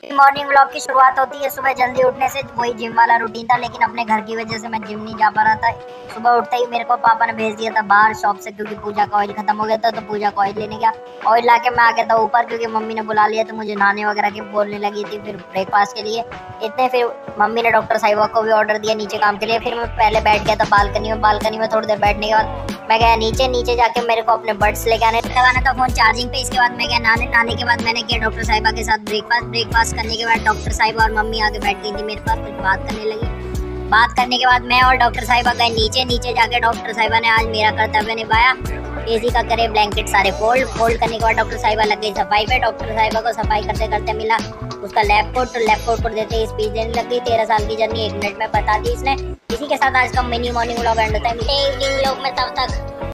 Morning vlog की शुरुआत होती है सुबह जल्दी उठने से। वही जिम वाला रूटीन था, लेकिन अपने घर की वजह से मैं जिम नहीं जा पा रहा था। सुबह उठते ही मेरे को पापा ने भेज दिया था बाहर शॉप से, क्योंकि पूजा का ऑयल खत्म हो गया था। तो पूजा का ऑयल लेने गया, ऑयल लाके मैं आ गया था ऊपर, क्योंकि मम्मी ने बुला लिया तो मुझे नहाने वगैरह की बोलने लगी थी। फिर ब्रेकफास्ट के लिए इतने, फिर मम्मी ने डॉक्टर साहिबा को भी ऑर्डर दिया नीचे काम के लिए। फिर मैं पहले बैठ गया था बालकनी में थोड़ी देर बैठने के बाद मैं गया नीचे जाके मेरे को अपने बड्स लेके लगाना था फोन चार्जिंग पे। इसके बाद मैं गया नहाने के बाद मैंने किया डॉक्टर साहिबा के साथ ब्रेकफास्ट करने के बाद डॉक्टर साहिबा और मम्मी आके बैठ गई थी मेरे पास, कुछ बात करने लगी। बात करने के बाद मैं और डॉक्टर साहिबा गए नीचे जाके डॉक्टर साहिबा ने आज मेरा कर्तव्य निभाया। एसी का करे ब्लैंकेट सारे फोल्ड करने के बाद डॉक्टर साहिबा लग गई सफाई पे। डॉक्टर साहिबा को सफाई करते करते मिला उसका लैब कोट, तो लैब कोट को देते ही स्पीच देने लग गई। 13 साल की जर्नी 1 मिनट में बता दी इसने। इसी के साथ आज का मिनी मॉर्निंग व्लॉग एंड होता है। इवनिंग व्लॉग में तब तक